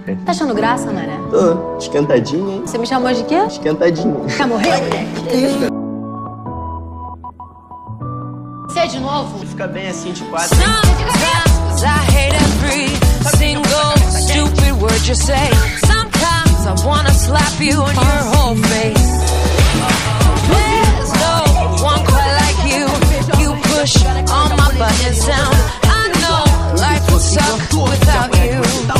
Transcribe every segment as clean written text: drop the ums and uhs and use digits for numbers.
cara. Tá achando graça, mané? Tô, esquentadinho, hein? Você me chamou de quê? Esquentadinho. Quer morrer, moleque? Você é de novo? Fica bem assim de quatro. Sometimes I hate every single stupid word you say. Sometimes I wanna slap you on your whole face. There's no one quite like you. You push all my buttons sound. I know life would suck without you.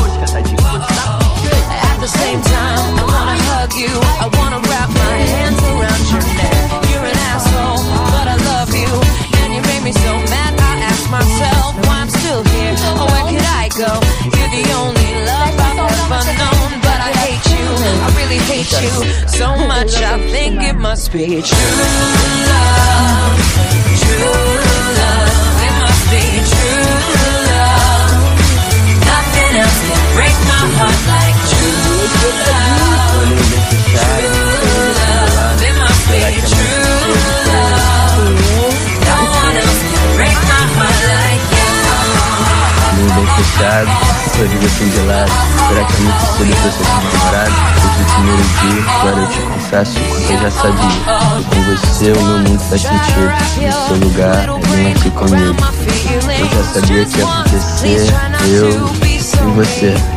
At the same time, I wanna hug you. I wanna wrap my hands around your neck. You're an asshole, but I love you. And you made me so mad, I ask myself why I'm still here. Or where could I go? You're the only love I've ever known. But I hate you, I really hate you so much, I think it must be true love. True love, it must be true love. Nothing else can break my heart like true love. True love, it must be true love. No one else can break my heart like you. Meio bem fechado, sorriso assim de lado. Será que é muito cedo pra ser namorado? Desde o primeiro dia, agora eu te confesso que eu já sabia. E com você o meu mundo faz sentido. E o seu lugar é bem aqui comigo. Eu já sabia que ia acontecer, eu e você.